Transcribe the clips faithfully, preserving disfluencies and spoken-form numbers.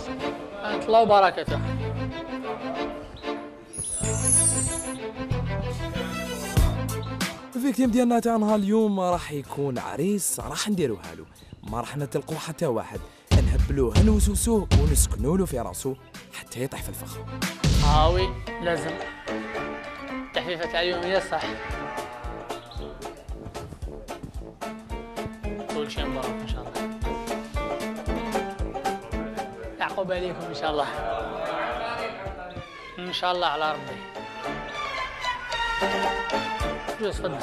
انت الله وبركاته. الفيكتيم ديالنا تاع نهار اليوم راح يكون عريس راح نديروها له، ما راح نتلقوا حتى واحد، نهبلوه نوسوسوه ونسكنوا له في راسو حتى يطيح في الفخ. هاوي لازم تحفيفة تاع اليوم هي صح. كل شيء مبارك ان شاء الله. يعقوب عليكم ان شاء الله. ان شاء الله على ربي. جوز تفضل.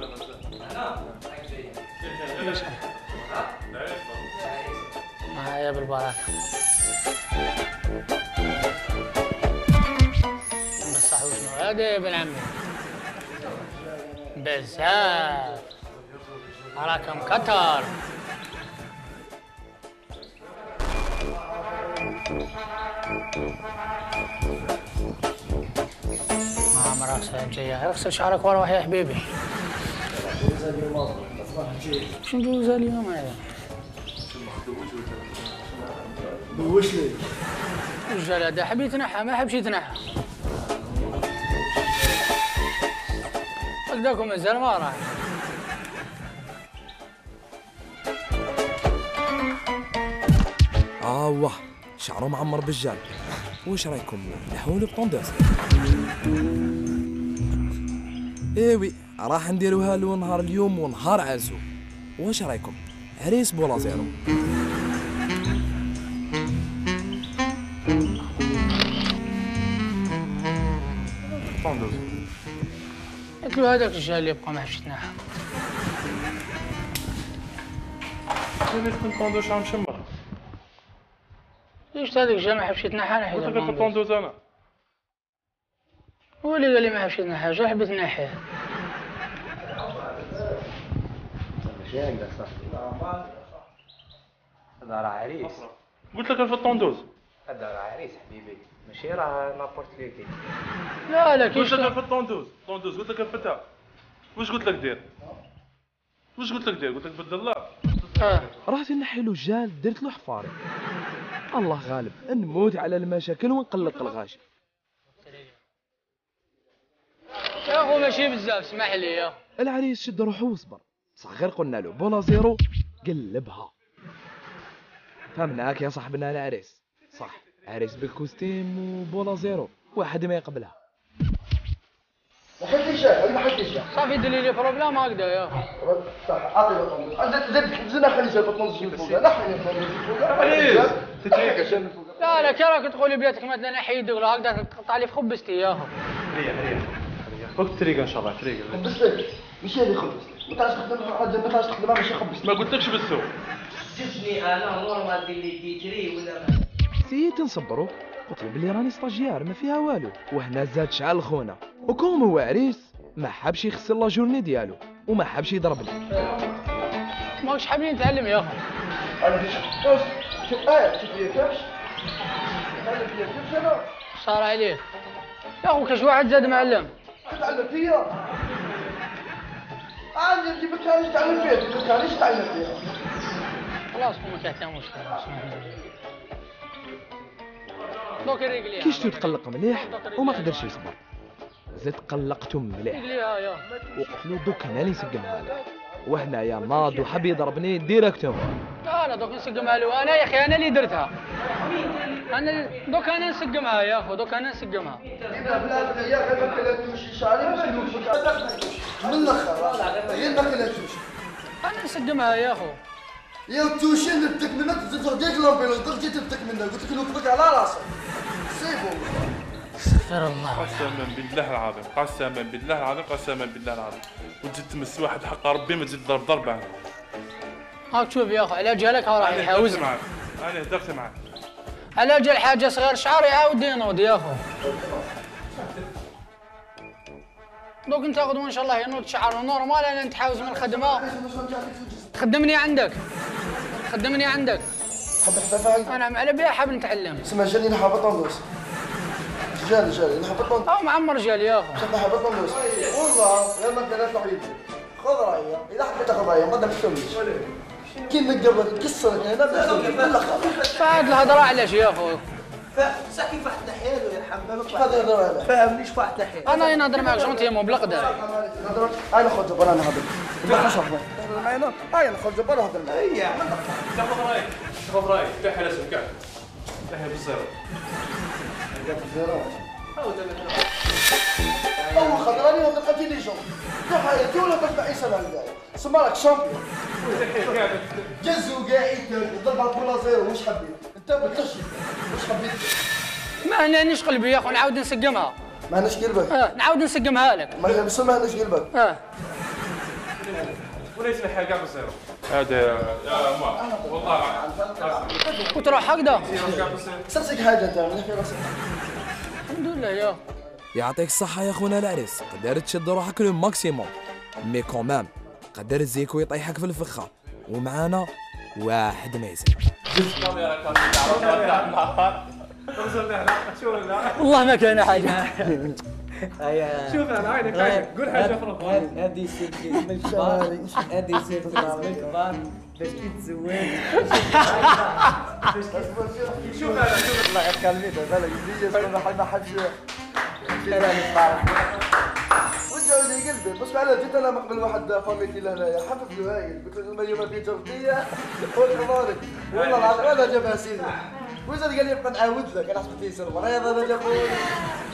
معايا بالبركة. بصح وشنو هذا يا ابن عمي؟ بزاف راكم كتر. ما مراسل جاية، اغسل شعرك وروح يا حبيبي. شنو جوزها اليوم هذا؟ دوش لي الرجال هذا حب يتنحى ما حبش يتنحى. هكذاكم مازال ما راح. اه واه شعره معمر بالجال. واش رايكم نحولو بطوندوس؟ ايوي راح نديروها له نهار اليوم ونهار عرسو. واش رايكم عريس بولا زيرو؟ طوندوز. قلت له هذاك الرجال اللي يبقى ما حبش يتنحى. كيفاش كنت طوندوز عم شمر؟ ليش هذاك الرجال ما حبش يتنحى؟ انا قلت لك في طوندوز انا. هو اللي قال لي ما حبش يتنحى، جا حب يتنحى. ماشي عندك صح. هذا راه عريس. قلت لك في الطوندوز. هذا راه عريس حبيبي، ماشي راه نابورت ليكي. لا لا قلت كيفاش لك في الطوندوز، طوندوز قلت لك فتها. واش قلت لك دير؟ واش قلت لك دير؟ قلت لك بدل الله. اه رحت نحي له الجال درت له حفاري. الله غالب نموت على المشاكل ونقلق الغاشي. يا اخو ماشي بزاف اسمح لي يا اخو. العريس شد روحه وصبر، صح غير قلنا له بولا زيرو قلبها. فهمناك يا صاحبنا العريس، صح عريس بالكوستيم وبولا زيرو واحد ما يقبلها. ما حدش شاف ما حدش شاف. صافي دير لي بروبليم هكذا يا اخو. صح عطي الطوندوز. انت زد زدنا خلي شاف الطوندوز من فوق. لا خلي الطوندوز من فوق. عريس تتريك عشان من فوق. لا لا كي راك تقولي بلاتك مثلا نحيد ولا هكذا تقطع لي في خبزتي يا اخو. ريح ريح فوق الطريقه ان شاء الله طريقه. خبزتك ماشي هذه خبزتك. ما تعرفش تخدم ما تعرفش تخدمها ماشي خبزتك. ما قلتلكش بالسوق. جبني انا نورمال دير لي ديتري ولا سيت نصبرو، قلت له بلي راني ستاجيار ما فيها والو، وهنا زاد شعل خونا، وكون هو عريس ما حبش يخسر لا جورني ديالو وما حبش يضربني. ماكش حابين نتعلم يا اخو. انا شوف شوف اه شوف لي كيفاش. تعلم فيا كيفاش انا. صار عليك يا اخو كاش واحد زاد معلم. تتعلم فيا. عندي انت ما كانش تعلم فيا، ما كانش تعلم فيا. خلاص ما كان حتى مشكل. دوك ريقليها. كي شتو تقلق مليح وما قدرش يصبر، زدت قلقته مليح ريقليها يا. وقلت له دوك انا اللي نسقمها لك، وهنايا ناض وحب يضربني ديريكتومون. لا لا دوك نسقمها له انا يا اخي، انا اللي درتها. انا دوك انا نسقمها يا اخو، دوك انا نسقمها. لا بلا يا غير ما كلاتوش شعري مش من الاخر غير ما كلاتوش. انا نسقمها يا اخو. يا توشي اللي بدك منك تزيد ديك لامبيلونس درتي تبدك منك قلت لك نوقفك على راسك. سيبو. استغفر الله. قسما بالله العظيم قسما بالله العظيم قسما بالله العظيم وتزيد تمس واحد حق ربي ما تزيد ضرب ضربه عنه. هاك شوف يا اخو على جالك راح يحاوزني. انا هدرت معك. على جال حاجه صغير شعر يعاود ينوض يا اخو. دوك انت تاخذ ان شاء الله ينوض شعر نورمال، انا نتحاوز من الخدمه. تخدمني عندك تخدمني عندك. حب حفافة انا على بها حاب نتعلم. اسمع جاني نحب طوندوس. جاني جاني نحب طوندوس. او معمر جال يا اخو. شوف نحب طوندوس. والله غير ما كانت وحيد. خذ رايه، اذا حبيت تاخذ رايه ما تمشيش. كي نقبل كسرك هنا بالله فهاد الهضره علاش يا خويا؟ صح كيف واحد حياله يرحم بالك شحال تهضر عليه؟ فهمنيش واحد حياله انا نهضر معاك جونتيمون بلا قدر. نهضر انا خرج برا نهضر ما خاص نهضر معايا هاي انا خرج برا نهضر معايا هي تاخذ رايك تاخذ رايك تحيا لازم كاع تحيا بالزيرو اول خطره راني نهضر قلت لي جون تحياتي ولا تبع عيسى الهدايا سما راك شامبيون جزو كاع ضربها بولا زيرو واش حبيت انت بتلشي واش حبيت ما هنانيش قلبي يا خو نعاود نسقمها. ما هناش قلبك اه نعاود نسقمها لك. ما بس ما هناش قلبك اه ولا يتنحى كاع بالزيرو هذا يا ما والله وتروح هكذا. سرسك حاجه انت نحكي راسك الحمد لله يا يعطيك الصحة يا خونا العريس، قدرت تشد روحك لو ماكسيموم، مي كومام قدر زيكو يطيحك في الفخة، ومعانا واحد مازال. والله ما كان حاجه. شوف على عينك عينك قول حاجه اخرى هذه سيرتي من الكبار هذه سيرتي من الكبار باش كي تزوج شوف على شوف الله يخليك بالك زي ما حد ما حدش كلامي وجعوا لي قلبي بس على جيت انا مقبل واحد فاميلتي لهنايا حفظ له هاي قلت له اليوم في جرتيه والله والله العظيم هذا جابها سيدي وزاد قال لي يبقى نعاود لك انا حسبت يسر مريض انا جابوني